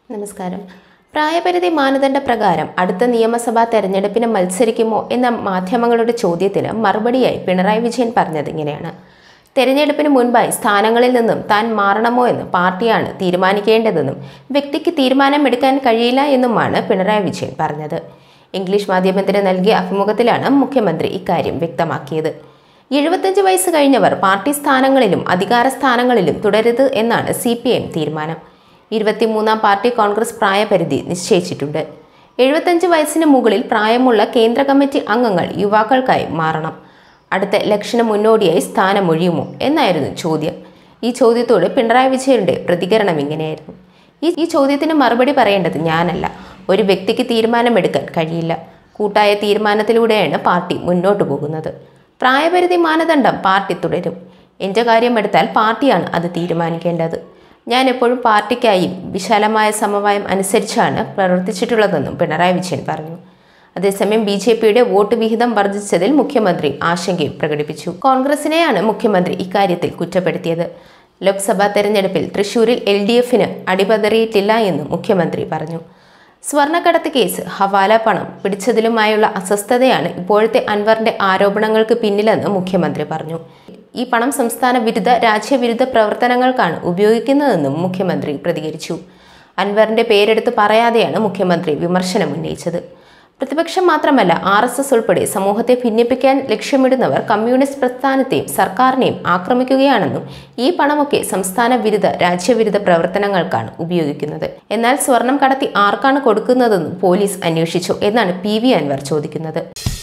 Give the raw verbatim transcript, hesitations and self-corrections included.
നമസ്കാരം. പ്രായപരിധി മാനദണ്ഡ പ്രകാരം അടുത്ത നിയമസഭാ തെരഞ്ഞെടുപ്പിന് മത്സരിക്കുമോ എന്ന മാധ്യമങ്ങളുടെ ചോദ്യത്തിന് മറുപടിയായി പിണറായി വിജയൻ പറഞ്ഞത് ഇങ്ങനെയാണ്. തെരഞ്ഞെടുപ്പിന് മുൻപായി സ്ഥാനങ്ങളിൽ നിന്നും താൻ മാറണമോ എന്ന് പാർട്ടിയാണ് തീരുമാനിക്കേണ്ടതെന്നും വ്യക്തിക്ക് തീരുമാനമെടുക്കാൻ കഴിയില്ല എന്നുമാണ് പിണറായി വിജയൻ പറഞ്ഞത്. ഇംഗ്ലീഷ് മാധ്യമത്തിന് നൽകിയ അഭിമുഖത്തിലാണ് മുഖ്യമന്ത്രി ഇക്കാര്യം വ്യക്തമാക്കിയത്. എഴുപത്തഞ്ച് വയസ്സ് കഴിഞ്ഞവർ പാർട്ടി സ്ഥാനങ്ങളിലും അധികാര സ്ഥാനങ്ങളിലും തുടരുത് എന്നാണ് സി പി എം തീരുമാനം. ഇരുപത്തിമൂന്നാം പാർട്ടി കോൺഗ്രസ് പ്രായപരിധി നിശ്ചയിച്ചിട്ടുണ്ട്. എഴുപത്തഞ്ച് വയസ്സിന് മുകളിൽ പ്രായമുള്ള കേന്ദ്ര കമ്മിറ്റി അംഗങ്ങൾ യുവാക്കൾക്കായി മാറണം. അടുത്ത ഇലക്ഷന് മുന്നോടിയായി സ്ഥാനമൊഴിയുമോ എന്നായിരുന്നു ചോദ്യം. ഈ ചോദ്യത്തോട് പിണറായി വിജയന്റെ പ്രതികരണം ഇങ്ങനെയായിരുന്നു. ഈ ഈ ചോദ്യത്തിന് മറുപടി പറയേണ്ടത് ഞാനല്ല. ഒരു വ്യക്തിക്ക് തീരുമാനമെടുക്കാൻ കഴിയില്ല. കൂട്ടായ തീരുമാനത്തിലൂടെയാണ് പാർട്ടി മുന്നോട്ടു പോകുന്നത്. പ്രായപരിധി മാനദണ്ഡം പാർട്ടി തുടരും. എൻ്റെ കാര്യമെടുത്താൽ പാർട്ടിയാണ് അത് തീരുമാനിക്കേണ്ടത്. ഞാൻ എപ്പോഴും പാർട്ടിക്കായി വിശാലമായ സമവായം അനുസരിച്ചാണ് പ്രവർത്തിച്ചിട്ടുള്ളതെന്നും പിണറായി വിജയൻ പറഞ്ഞു. അതേസമയം ബി ജെ പിയുടെ വോട്ട് വിഹിതം വർദ്ധിച്ചതിൽ മുഖ്യമന്ത്രി ആശങ്കയും പ്രകടിപ്പിച്ചു. കോൺഗ്രസിനെയാണ് മുഖ്യമന്ത്രി ഇക്കാര്യത്തിൽ കുറ്റപ്പെടുത്തിയത്. ലോക്സഭാ തെരഞ്ഞെടുപ്പിൽ തൃശൂരിൽ എൽ ഡി എഫിന് അടിപതറിയിട്ടില്ല എന്നും മുഖ്യമന്ത്രി പറഞ്ഞു. സ്വർണ്ണക്കടത്ത് കേസ്, ഹവാല പണം പിടിച്ചതിലുമായുള്ള അസ്വസ്ഥതയാണ് ഇപ്പോഴത്തെ അൻവറിന്റെ ആരോപണങ്ങൾക്ക് പിന്നിലെന്ന് മുഖ്യമന്ത്രി പറഞ്ഞു. ഈ പണം സംസ്ഥാന വിരുദ്ധ രാജ്യവിരുദ്ധ പ്രവർത്തനങ്ങൾക്കാണ് ഉപയോഗിക്കുന്നതെന്നും മുഖ്യമന്ത്രി പ്രതികരിച്ചു. അൻവറിന്റെ പേരെടുത്ത് പറയാതെയാണ് മുഖ്യമന്ത്രി വിമർശനം ഉന്നയിച്ചത്. പ്രതിപക്ഷം മാത്രമല്ല, ആർ എസ് എസ് ഉൾപ്പെടെ സമൂഹത്തെ ഭിന്നിപ്പിക്കാൻ ലക്ഷ്യമിടുന്നവർ കമ്മ്യൂണിസ്റ്റ് പ്രസ്ഥാനത്തെയും സർക്കാരിനെയും ആക്രമിക്കുകയാണെന്നും ഈ പണമൊക്കെ സംസ്ഥാന വിരുദ്ധ രാജ്യവിരുദ്ധ പ്രവർത്തനങ്ങൾക്കാണ് ഉപയോഗിക്കുന്നത്. എന്നാൽ സ്വർണം കടത്തി ആർക്കാണ് കൊടുക്കുന്നതെന്നും പോലീസ് അന്വേഷിച്ചു എന്നാണ് പി വി അൻവർ ചോദിക്കുന്നത്.